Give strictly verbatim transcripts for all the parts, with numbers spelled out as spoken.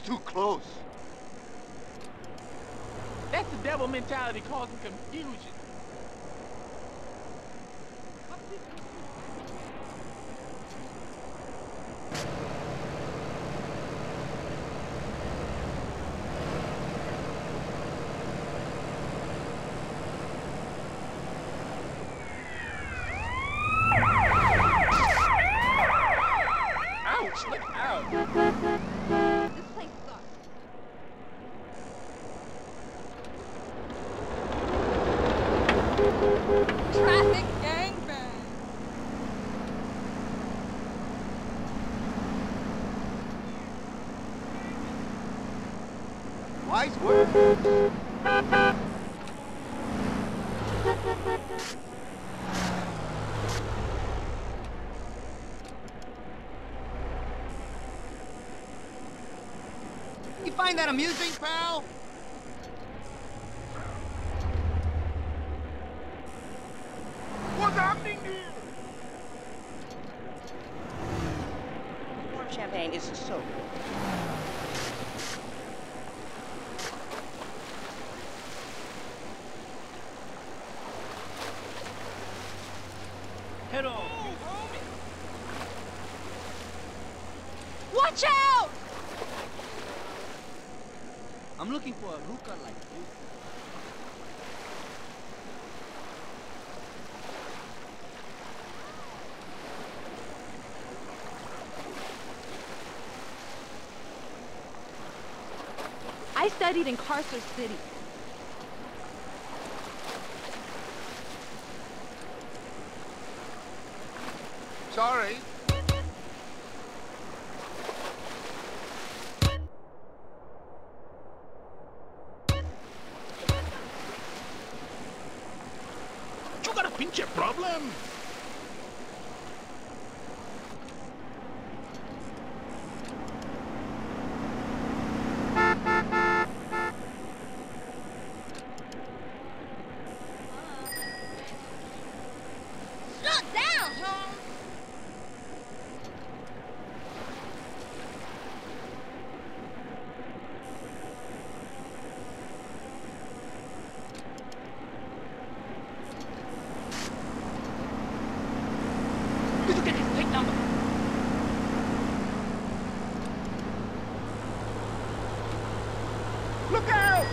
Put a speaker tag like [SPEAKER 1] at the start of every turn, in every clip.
[SPEAKER 1] too close.
[SPEAKER 2] That's the devil mentality causing confusion. Ouch, look out.
[SPEAKER 3] This place sucks. Traffic gangbang.
[SPEAKER 1] Wise word. You find that amusing, pal?
[SPEAKER 2] What's happening here?
[SPEAKER 4] Warm champagne is so good.
[SPEAKER 2] Head on.
[SPEAKER 3] Watch out!
[SPEAKER 5] I'm looking for a hookah like you.
[SPEAKER 3] I studied in Carcer City.
[SPEAKER 1] Sorry.
[SPEAKER 2] You got a pinche problem?
[SPEAKER 3] Slow down, Holmes!
[SPEAKER 2] Did you get his plate number? Look out!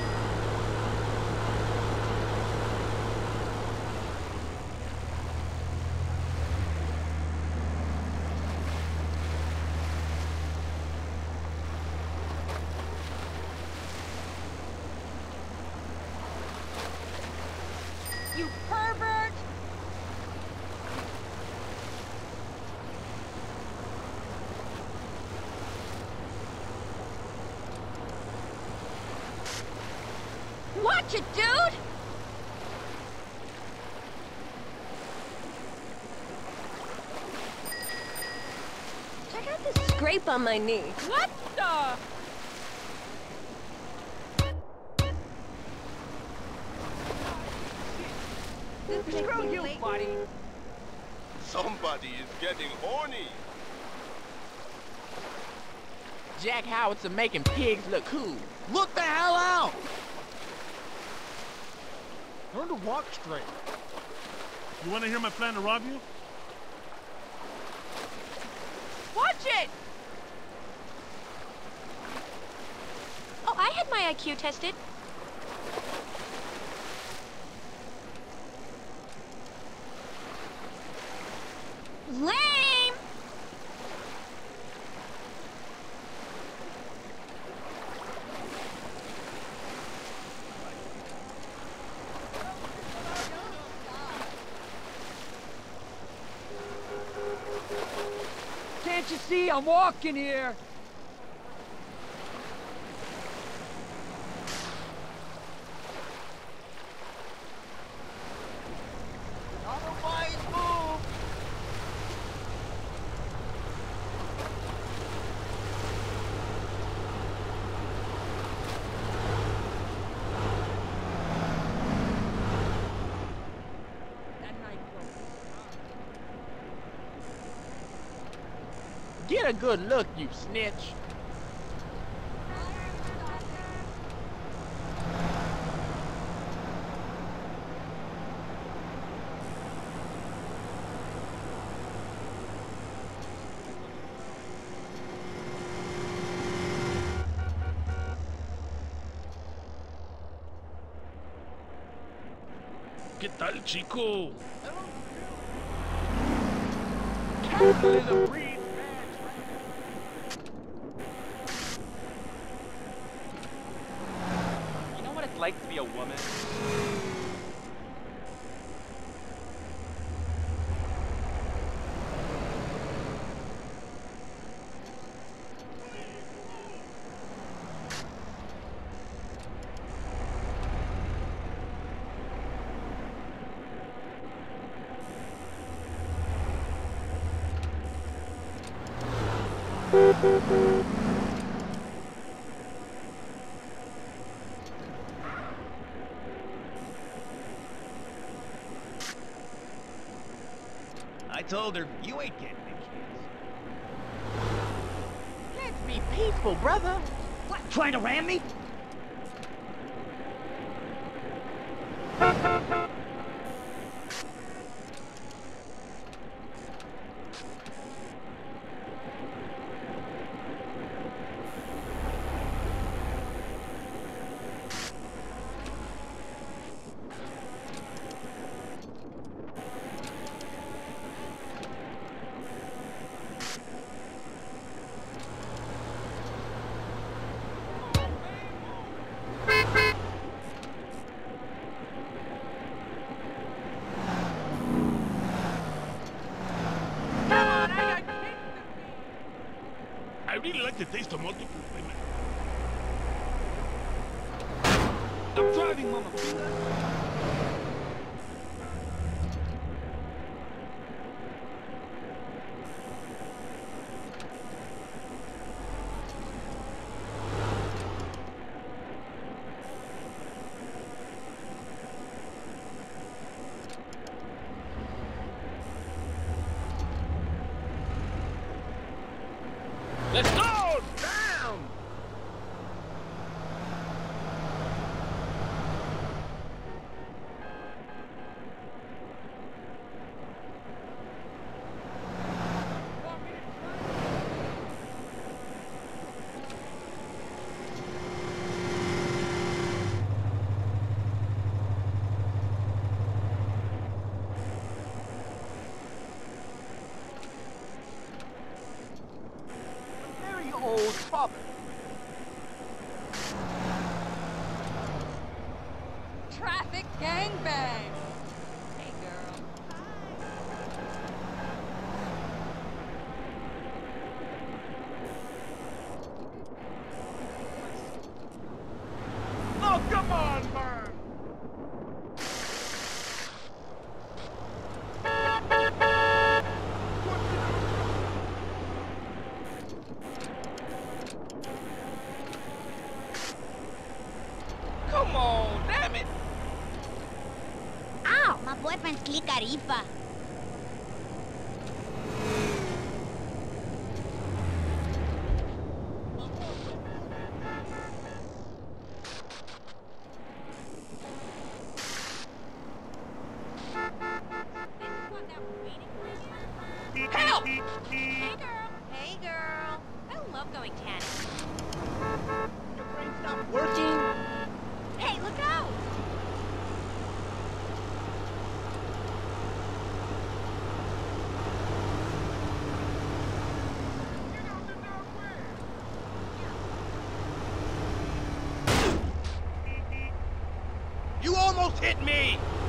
[SPEAKER 3] You pervert! Watch it, dude! Check out this scrape on my knee. What the?
[SPEAKER 2] Screw you, buddy.
[SPEAKER 1] Somebody is getting horny.
[SPEAKER 2] Jack Howitzer making pigs look cool.
[SPEAKER 5] Look the hell out!
[SPEAKER 6] Learn to walk straight. You want to hear my plan to rob you?
[SPEAKER 3] Watch it! Oh, I had my I Q tested. Lame!
[SPEAKER 5] Can't you see I'm walking here?
[SPEAKER 1] Not a wise move.
[SPEAKER 2] Get a good look, you snitch.
[SPEAKER 6] ¿Qué tal, chico?
[SPEAKER 2] Capitalism breeds bad traffic. You know what it's like to be a woman?
[SPEAKER 5] I told her, you ain't getting me kids.
[SPEAKER 2] Let's be peaceful, brother.
[SPEAKER 5] What, trying to ram me?
[SPEAKER 6] I really like the taste of multiple women.
[SPEAKER 5] I'm driving, mama.
[SPEAKER 6] Let's go! Down!
[SPEAKER 2] Old problem.
[SPEAKER 3] Traffic gangbang. Hey, girl.
[SPEAKER 6] Oh, come on, man!
[SPEAKER 2] Come on, damn it!
[SPEAKER 4] Ow, my boyfriend's Clicaripa.
[SPEAKER 2] Help!
[SPEAKER 3] Hey, girl. Hey, girl. I love going tanning.
[SPEAKER 2] Your brain stopped working?
[SPEAKER 3] Hey, look out!
[SPEAKER 1] You almost hit me!